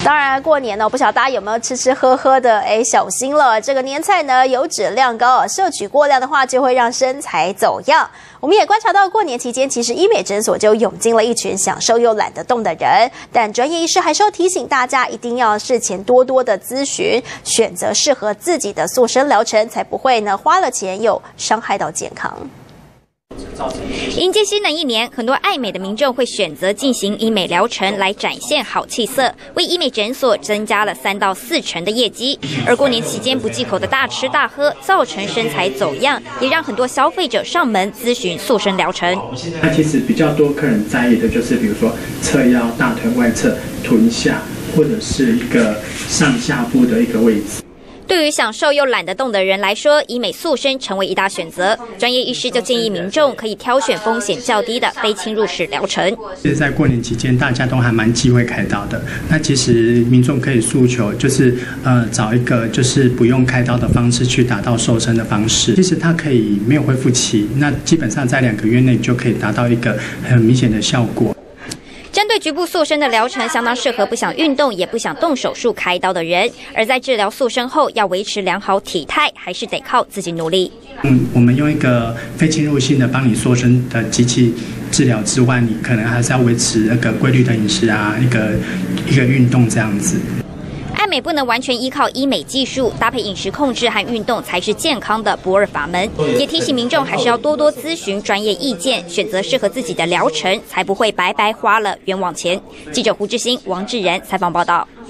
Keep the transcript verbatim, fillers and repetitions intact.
当然，过年呢，不晓得大家有没有吃吃喝喝的？哎，小心了，这个年菜呢油脂量高，摄取过量的话就会让身材走样。我们也观察到，过年期间其实医美诊所就涌进了一群想瘦又懒得动的人，但专业医师还是要提醒大家，一定要事前多多的咨询，选择适合自己的塑身疗程，才不会呢花了钱又伤害到健康。 迎接新的一年，很多爱美的民众会选择进行医美疗程来展现好气色，为医美诊所增加了三到四成的业绩。而过年期间不忌口的大吃大喝，造成身材走样，也让很多消费者上门咨询塑身疗程。 那其实比较多客人在意的就是，比如说侧腰、大腿外侧、臀下，或者是一个上下部的一个位置。 对于想瘦又懒得动的人来说，医美塑身成为一大选择。专业医师就建议民众可以挑选风险较低的非侵入式疗程。 其实，在过年期间，大家都还蛮忌讳开刀的。那其实民众可以诉求，就是呃找一个就是不用开刀的方式去达到瘦身的方式。其实它可以没有恢复期，那基本上在两个月内就可以达到一个很明显的效果。 针对局部塑身的疗程相当适合不想运动也不想动手术开刀的人，而在治疗塑身后要维持良好体态，还是得靠自己努力。 嗯，我们用一个非侵入性的帮你塑身的机器治疗之外，你可能还是要维持那个规律的饮食啊，一个一个运动这样子。 爱美不能完全依靠医美技术，搭配饮食控制和运动才是健康的不二法门。也提醒民众还是要多多咨询专业意见，选择适合自己的疗程，才不会白白花了冤枉钱。记者胡志兴、王志仁采访报道。